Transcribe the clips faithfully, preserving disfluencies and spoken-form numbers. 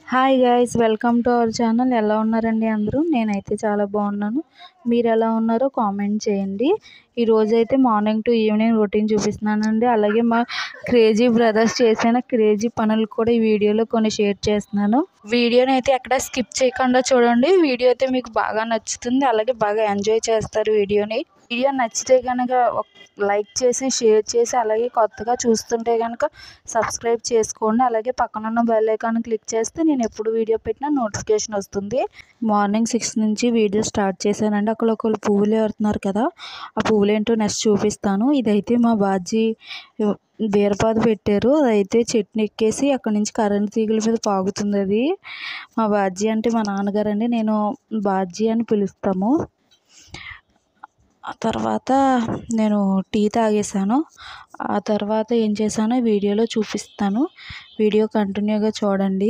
Hi guys, welcome to our channel. ఎలా ఉన్నారండి అందరూ? నేనైతే చాలా బాగున్నాను. మీరు ఎలా ఉన్నారో కామెంట్ చేయండి. ఈరోజైతే మార్నింగ్ టు ఈవినింగ్ రొటీన్ చూపిస్తున్నానండి. అలాగే మా క్రేజీ బ్రదర్స్ చేసిన క్రేజీ పనులు కూడా ఈ వీడియోలో కొన్ని షేర్ చేస్తున్నాను. వీడియోని అయితే ఎక్కడ స్కిప్ చేయకుండా చూడండి. వీడియో అయితే మీకు బాగా నచ్చుతుంది, అలాగే బాగా ఎంజాయ్ చేస్తారు వీడియోని. వీడియో నచ్చితే కనుక లైక్ చేసి షేర్ చేసి, అలాగే కొత్తగా చూస్తుంటే కనుక సబ్స్క్రైబ్ చేసుకోండి. అలాగే పక్కనున్న బెల్ ఐకాన్ క్లిక్ చేస్తే నేను ఎప్పుడు వీడియో పెట్టినా నోటిఫికేషన్ వస్తుంది. మార్నింగ్ సిక్స్ నుంచి వీడియో స్టార్ట్ చేశానండి. అక్కడ ఒకళ్ళు పువ్వులు ఏరుతున్నారు కదా, ఆ పువ్వులు ఏంటో నెక్స్ట్ చూపిస్తాను. ఇదైతే మా బాజీ బీరపాదు పెట్టారు. అదైతే చెట్టుని ఎక్కేసి అక్కడ నుంచి కరెంట్ తీగల మీద పాగుతుంది. అది మా బాజీ అంటే మా నాన్నగారు అండి, నేను బాజీ అని పిలుస్తాము. ఆ తర్వాత నేను టీ తాగేసాను. ఆ తర్వాత ఏం చేశానో వీడియోలో చూపిస్తాను. వీడియో కంటిన్యూగా చూడండి.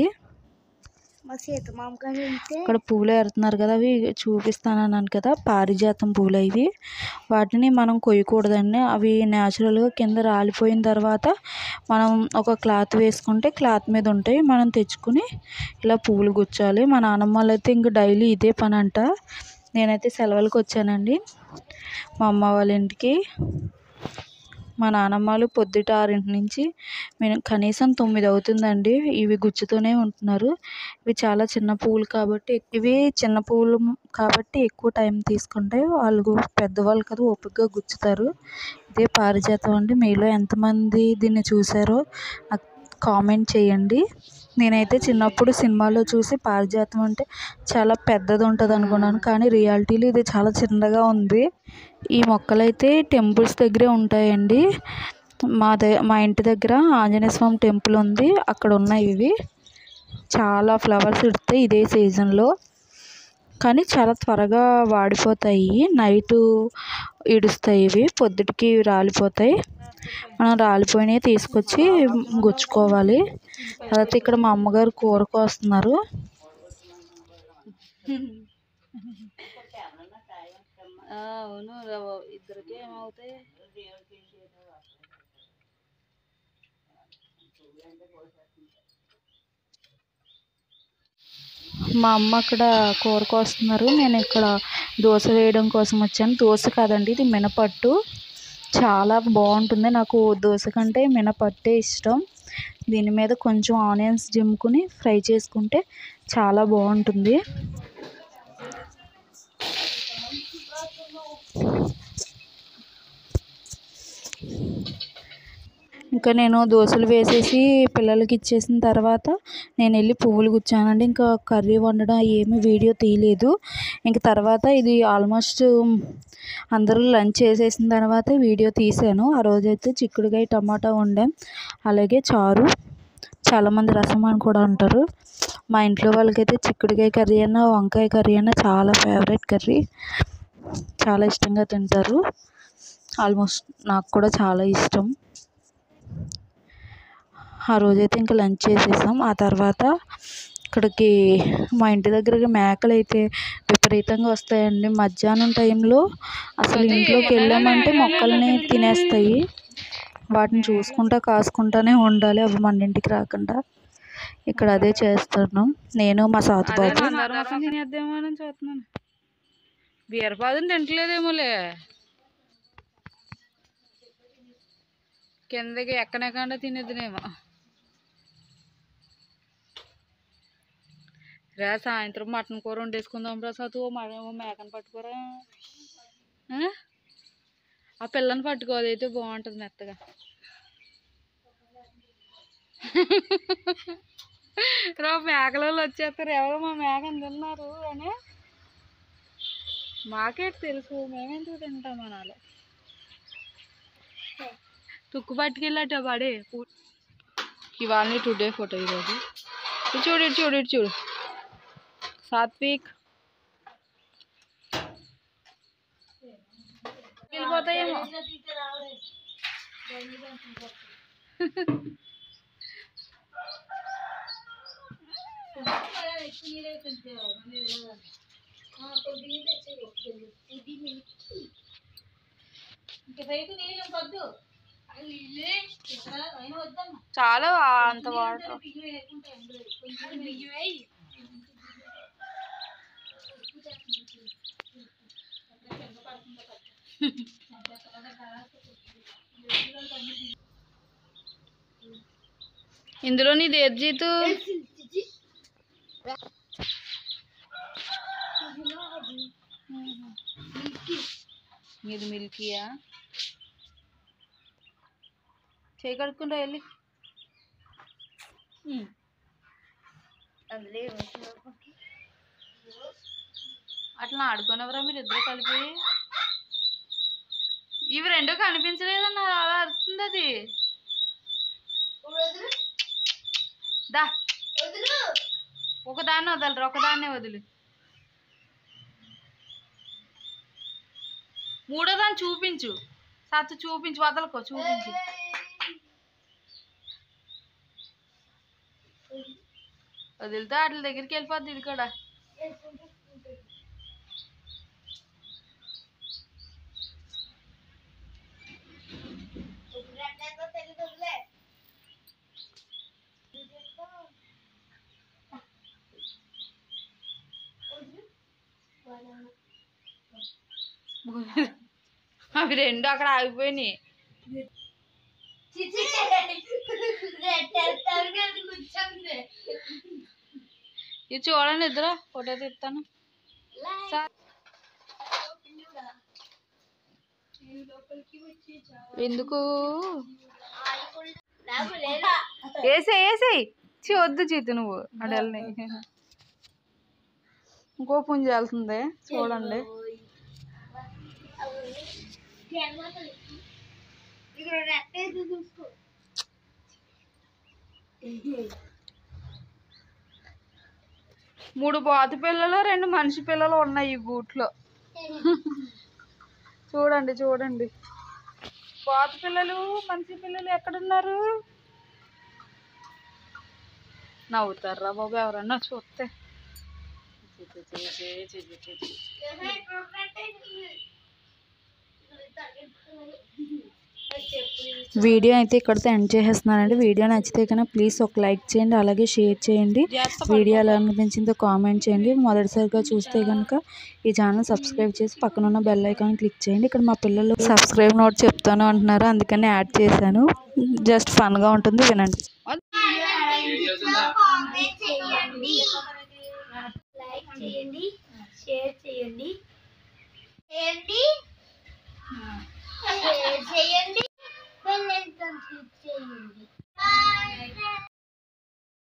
ఇక్కడ పూలు ఏరుతున్నారు కదా, అవి చూపిస్తానన్నాను కదా, పారిజాతం పూలు ఇవి. వాటిని మనం కొయ్యకూడదండి. అవి న్యాచురల్గా కింద రాలిపోయిన తర్వాత మనం ఒక క్లాత్ వేసుకుంటే క్లాత్ మీద ఉంటాయి. మనం తెచ్చుకుని ఇలా పూలు గుచ్చాలి. మా నాన్నమ్మ వాళ్ళు అయితే ఇంక డైలీ ఇదే పని అంట. నేనైతే సెలవులకు వచ్చానండి మా అమ్మ వాళ్ళ ఇంటికి. మా నాన్నమ్మలు పొద్దుట ఆరింటి నుంచి మేము కనీసం తొమ్మిది అవుతుందండి ఇవి గుచ్చుతూనే ఉంటున్నారు. ఇవి చాలా చిన్న పువ్వులు కాబట్టి, ఇవి చిన్న పువ్వులు కాబట్టి ఎక్కువ టైం తీసుకుంటాయి. వాళ్ళు పెద్దవాళ్ళు కదా, ఓపికగా గుచ్చుతారు. ఇదే పారిజాతం అండి. మీలో ఎంతమంది దీన్ని చూసారో నాకు కామెంట్ చేయండి. నేనైతే చిన్నప్పుడు సినిమాలో చూసి పారిజాతం అంటే చాలా పెద్దది ఉంటుంది అనుకున్నాను, కానీ రియాలిటీలో ఇది చాలా చిన్నగా ఉంది. ఈ మొక్కలైతే టెంపుల్స్ దగ్గరే ఉంటాయండి. మా ద మా ఇంటి దగ్గర ఆంజనేయ స్వామి టెంపుల్ ఉంది, అక్కడ ఉన్నాయి ఇవి. చాలా ఫ్లవర్స్ ఇస్తాయి ఇదే సీజన్లో, కానీ చాలా త్వరగా వాడిపోతాయి. నైటు ఇడుస్తాయి ఇవి, పొద్దుటికి రాలిపోతాయి. మనం రాలిపోయినవి తీసుకొచ్చి గుచ్చుకోవాలి. తర్వాత ఇక్కడ మా అమ్మగారు కూర కోస్తున్నారు. అవును, ఇద్దరికి ఏమవుతాయి. మా అమ్మ అక్కడ కూర కోస్తున్నారు, నేను ఇక్కడ దోశ వేయడం కోసం వచ్చాను. దోశ కాదండి, ఇది మినపట్టు. చాలా బాగుంటుంది. నాకు దోశ కంటే మినపట్టే ఇష్టం. దీని మీద కొంచెం ఆనియన్స్ జిమ్ముకుని ఫ్రై చేసుకుంటే చాలా బాగుంటుంది. ఇంకా నేను దోశలు వేసేసి పిల్లలకి ఇచ్చేసిన తర్వాత నేను వెళ్ళి పువ్వులు గుచ్చానండి. ఇంకా కర్రీ వండడం ఏమీ వీడియో తీయలేదు. ఇంక తర్వాత ఇది ఆల్మోస్ట్ అందరూ లంచ్ చేసేసిన తర్వాత వీడియో తీసాను. ఆ రోజైతే చిక్కుడుకాయ టమాటా వండాం, అలాగే చారు. చాలామంది రసం అని కూడా అంటారు. మా ఇంట్లో వాళ్ళకైతే చిక్కుడుకాయ కర్రీ అన్నా వంకాయ కర్రీ అన్నా చాలా ఫేవరెట్ కర్రీ, చాలా ఇష్టంగా తింటారు. ఆల్మోస్ట్ నాకు కూడా చాలా ఇష్టం. ఆ రోజైతే ఇంకా లంచ్ చేసేసాం. ఆ తర్వాత ఇక్కడికి మా ఇంటి దగ్గరకి మేకలు అయితే విపరీతంగా వస్తాయండి. మధ్యాహ్నం టైంలో అసలు ఇంట్లోకి వెళ్ళామంటే మొక్కల్ని తినేస్తాయి. వాటిని చూసుకుంటా కాసుకుంటానే ఉండాలి, అవి మన ఇంటికి రాకుండా. ఇక్కడ అదే చేస్తున్నాం నేను మా సాతుబాబు. చూస్తున్నాను, బీరపాదుని తింటలేదేమోలే, కిందకి ఎక్కనెక్కకుండా తినేద్దునేమో. రా సాయంత్రం మటన్ కూర వండేసుకుందాం రా సతు. మేకను పట్టుకోరా, ఆ పిల్లని పట్టుకో, అదైతే బాగుంటుంది మెత్తగా. రా మేకల వచ్చేస్తారు, ఎవరో మా మేకను తిన్నారు అని. మాకేట్ తెలుసు, మేమెందుకు తింటాం అనాలి. తుక్కు పట్టుకెళ్ళట పడే. ఇవాళ టుడే ఫోటో ఈరోజు. ఇటు చూడు ఇటు చూడు ఇటు చూడు సాత్విక్. వెళ్ళిపోతాయేమో. ఇంక బయట నీళ్ళు పొద్దు చాలా అంత వాటర్. ఇందులో నీది ఏది జీతు? మీది మిల్కీయా? చేయి కడుక్కుంటా వెళ్ళి. అట్లా ఆడుకునేవరా మీరు ఇద్దరు కలిపి? ఇవి రెండు కనిపించలేదన్నారు, అలా అరుతుంది అది. దా ఒకదాన్ని వదలరు, ఒకదాన్నే వదిలి. మూడో దాన్ని చూపించు సత్తు, చూపించు, వదలకో, చూపించు. వదిలితే వాటి దగ్గరికి వెళ్ళిపోద్ది ఇది కూడా. అవి రెండు అక్కడ ఆగిపోయినాయి. ఇది చూడండి ఇద్దరు, ఫోటో తీస్తాను. ఎందుకు వేసే వేసేయి చి వద్దు చీతు నువ్వు అడల్ని. ఇంకో పుంజి వెళ్తుంది చూడండి. మూడు బాతు పిల్లలు, రెండు మనిషి పిల్లలు ఉన్నాయి ఈ గూట్లో. చూడండి చూడండి, బాతు పిల్లలు మనిషి పిల్లలు ఎక్కడున్నారు? నవ్వుతారా బాబు ఎవరన్నా చూస్తే? వీడియో అయితే ఇక్కడితో ఎండ్ చేసేస్తున్నానండి. వీడియో నచ్చితే కనుక ప్లీజ్ ఒక లైక్ చేయండి, అలాగే షేర్ చేయండి. వీడియో ఎలా అనిపించిందో కామెంట్ చేయండి. మొదటిసారిగా చూస్తే కనుక ఈ ఛానల్ సబ్స్క్రైబ్ చేసి పక్కన ఉన్న బెల్ ఐకాన్ క్లిక్ చేయండి. ఇక్కడ మా పిల్లలు సబ్స్క్రైబ్ నోట్ చెప్తాను అంటున్నారు, అందుకని యాడ్ చేశాను. జస్ట్ ఫన్గా ఉంటుంది, వినండి. షేర్ చేయండి, చేయండి, షేర్ చేయండి, బెల్ ఐకాన్ క్లిక్ చేయండి.